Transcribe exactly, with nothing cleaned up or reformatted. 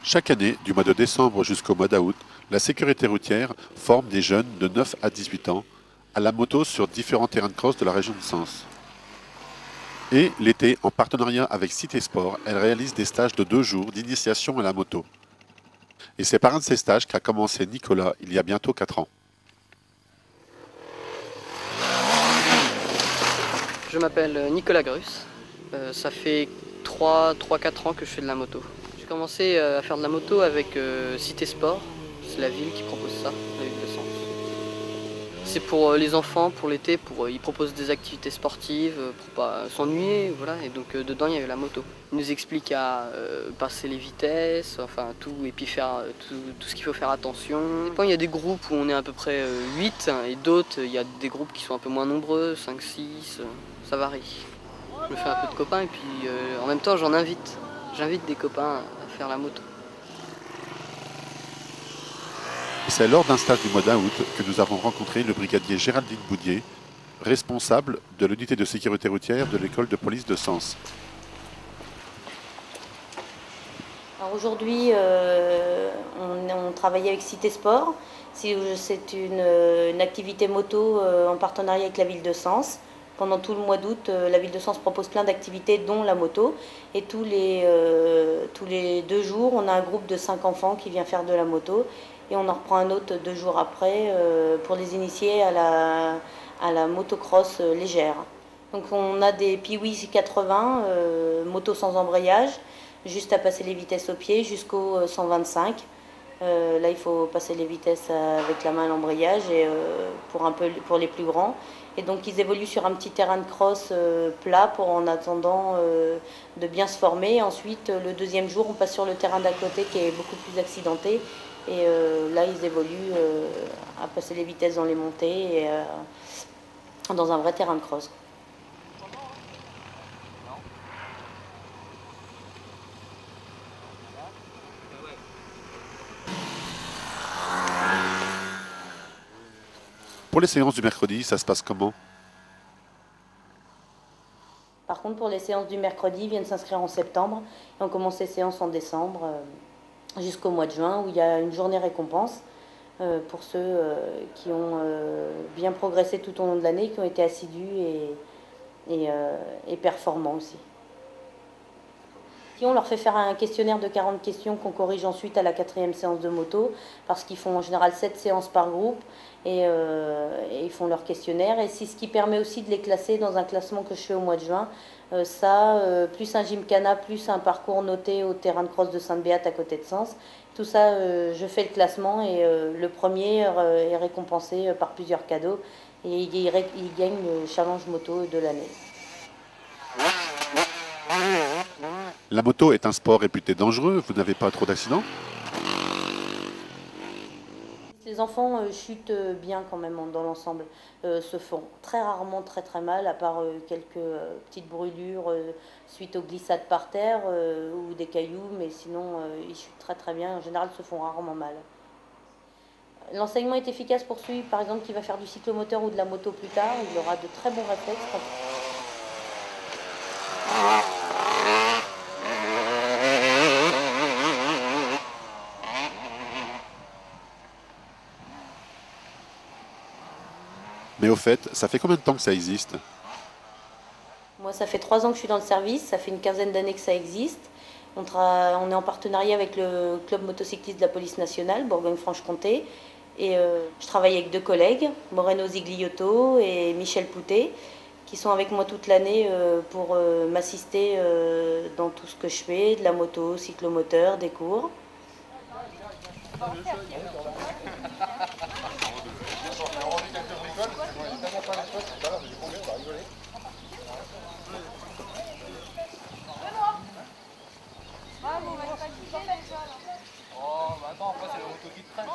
Chaque année, du mois de décembre jusqu'au mois d'août, la sécurité routière forme des jeunes de neuf à dix-huit ans à la moto sur différents terrains de cross de la région de Sens. Et l'été, en partenariat avec Cité Sport, elle réalise des stages de deux jours d'initiation à la moto. Et c'est par un de ces stages qu'a commencé Nicolas il y a bientôt quatre ans. Je m'appelle Nicolas Grus, euh, ça fait trois quatre ans que je fais de la moto. J'ai commencé à faire de la moto avec euh, Cité Sport, c'est la ville qui propose ça, la ville de Sens. C'est pour les enfants, pour l'été, pour, ils proposent des activités sportives pour pas s'ennuyer, voilà, et donc euh, dedans il y avait la moto. Ils nous expliquent à euh, passer les vitesses, enfin tout, et puis faire tout, tout ce qu'il faut faire attention. Quand il y a des groupes où on est à peu près euh, huit, et d'autres, il y a des groupes qui sont un peu moins nombreux, cinq six, euh, ça varie. Je me fais un peu de copains et puis euh, en même temps j'en invite. J'invite des copains à faire la moto. C'est lors d'un stage du mois d'août que nous avons rencontré le brigadier Géraldine Boudier, responsable de l'unité de sécurité routière de l'école de police de Sens. Aujourd'hui, euh, on, on travaille avec Cité Sport. C'est une, une activité moto euh, en partenariat avec la ville de Sens. Pendant tout le mois d'août, euh, la ville de Sens propose plein d'activités, dont la moto. Et tous les, euh, tous les deux jours, on a un groupe de cinq enfants qui vient faire de la moto. Et on en reprend un autre deux jours après euh, pour les initier à la, à la motocross euh, légère. Donc on a des Piwi quatre-vingts, euh, moto sans embrayage, juste à passer les vitesses au pied jusqu'au cent vingt-cinq. Euh, là, il faut passer les vitesses avec la main à l'embrayage et euh, pour, un peu, pour les plus grands. Et donc, ils évoluent sur un petit terrain de cross euh, plat pour en attendant euh, de bien se former. Et ensuite, le deuxième jour, on passe sur le terrain d'à côté qui est beaucoup plus accidenté. Et euh, là, ils évoluent euh, à passer les vitesses dans les montées et euh, dans un vrai terrain de cross. Pour les séances du mercredi, ça se passe comment? Par contre, pour les séances du mercredi, ils viennent s'inscrire en septembre. Et on commence les séances en décembre euh, jusqu'au mois de juin, où il y a une journée récompense euh, pour ceux euh, qui ont euh, bien progressé tout au long de l'année, qui ont été assidus et, et, euh, et performants aussi. On leur fait faire un questionnaire de quarante questions qu'on corrige ensuite à la quatrième séance de moto, parce qu'ils font en général sept séances par groupe et, euh, et ils font leur questionnaire. Et c'est ce qui permet aussi de les classer dans un classement que je fais au mois de juin. Euh, ça, euh, plus un gymkhana, plus un parcours noté au terrain de cross de Sainte-Béate à côté de Sens. Tout ça, euh, je fais le classement et euh, le premier euh, est récompensé par plusieurs cadeaux et il, il, il gagne le challenge moto de l'année. La moto est un sport réputé dangereux, vous n'avez pas trop d'accidents? Les enfants euh, chutent bien quand même dans l'ensemble, euh, se font très rarement très très mal, à part euh, quelques euh, petites brûlures euh, suite aux glissades par terre euh, ou des cailloux, mais sinon euh, ils chutent très très bien, en général se font rarement mal. L'enseignement est efficace pour celui par exemple qui va faire du cyclomoteur ou de la moto plus tard, il aura de très bons réflexes. Mais au fait, ça fait combien de temps que ça existe? Moi, ça fait trois ans que je suis dans le service, ça fait une quinzaine d'années que ça existe. On, on est en partenariat avec le club motocycliste de la police nationale, Bourgogne-Franche-Comté. Et euh, je travaille avec deux collègues, Moreno Zigliotto et Michel Poutet, qui sont avec moi toute l'année euh, pour euh, m'assister euh, dans tout ce que je fais, de la moto, cyclomoteur, des cours. Oh, bah attends, après c'est la moto qui te traîne.